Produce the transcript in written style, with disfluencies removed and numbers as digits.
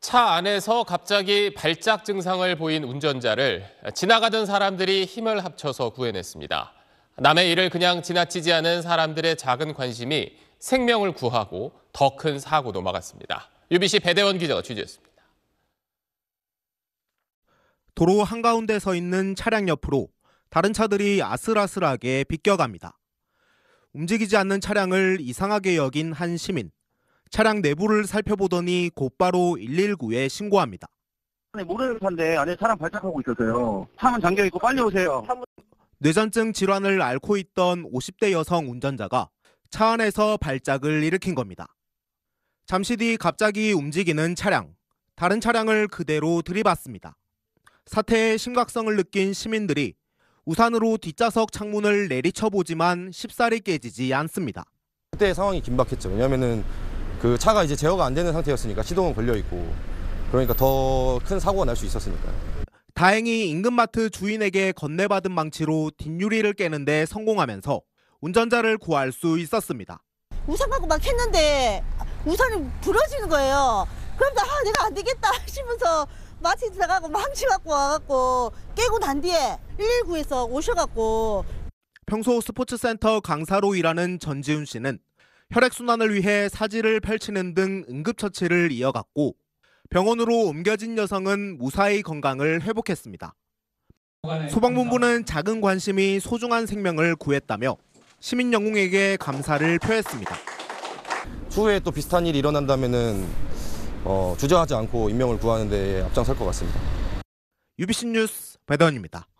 차 안에서 갑자기 발작 증상을 보인 운전자를 지나가던 사람들이 힘을 합쳐서 구해냈습니다. 남의 일을 그냥 지나치지 않은 사람들의 작은 관심이 생명을 구하고 더 큰 사고도 막았습니다. UBC 배대원 기자가 취재했습니다. 도로 한가운데 서 있는 차량 옆으로 다른 차들이 아슬아슬하게 비껴갑니다. 움직이지 않는 차량을 이상하게 여긴 한 시민. 차량 내부를 살펴보더니 곧바로 119에 신고합니다. 모르는 차인데 안에 사람 발작하고 있어서요. 차문 잠겨있고 빨리 오세요. 뇌전증 질환을 앓고 있던 50대 여성 운전자가 차 안에서 발작을 일으킨 겁니다. 잠시 뒤 갑자기 움직이는 차량, 다른 차량을 그대로 들이받습니다. 사태의 심각성을 느낀 시민들이 우산으로 뒷좌석 창문을 내리쳐보지만 쉽사리 깨지지 않습니다. 그때 상황이 긴박했죠. 왜냐하면은 그 차가 이제 제어가 안 되는 상태였으니까 시동은 걸려 있고, 그러니까 더 큰 사고가 날 수 있었으니까요. 다행히 인근마트 주인에게 건네받은 망치로 뒷유리를 깨는데 성공하면서 운전자를 구할 수 있었습니다. 우산 갖고 막 했는데 우산이 부러지는 거예요. 그러면서 내가 안 되겠다 싶어서 마트 들어가고 망치 갖고 와갖고 깨고 난 뒤에 119에서 오셔갖고. 평소 스포츠센터 강사로 일하는 전지훈 씨는 혈액순환을 위해 사지를 펼치는 등 응급처치를 이어갔고, 병원으로 옮겨진 여성은 무사히 건강을 회복했습니다. 소방본부는 작은 관심이 소중한 생명을 구했다며 시민 영웅에게 감사를 표했습니다. 추후에 또 비슷한 일이 일어난다면은 주저하지 않고 인명을 구하는 데 앞장설 것 같습니다. UBC 뉴스 배대원입니다.